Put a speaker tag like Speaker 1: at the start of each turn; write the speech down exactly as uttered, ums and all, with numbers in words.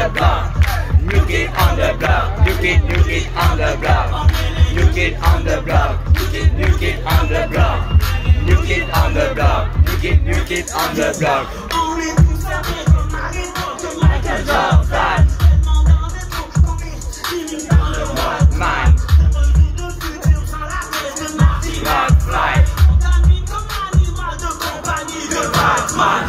Speaker 1: the block. New kid on the block. New kid, new kid on the block. New kid on the block. New kid on the block. New kid on the block. New kid, new kid on the block. Drop that. Man. Rock fly. Man.